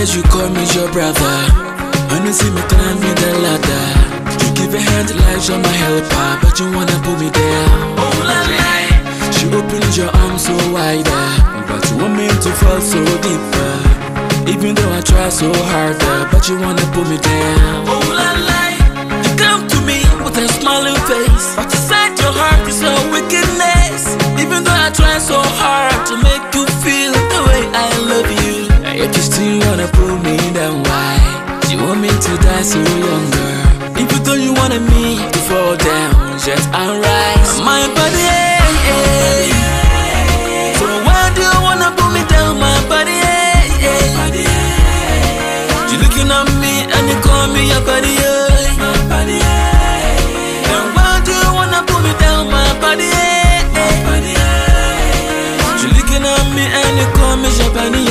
years you call me your brother. When you see me climb me the ladder, you give a hand like you're my helper, but you wanna pull me down. Oh la la. She opens your arms so wider, but you want me to fall so deeper. Even though I try so harder, but you wanna pull me down. Oh la la. You come to me with a smiling face, but inside your heart is a wickedness. Even though I try so hard to make you feel the way I love you, yet you still wanna pull me down. Why? You want me to die so young, girl. Even though you wanted me to fall down, just alright. My body, so why do you wanna pull me down, my body? You looking at me and you call me your body, and why do you wanna pull me down, my body? You looking at me and you call me your body.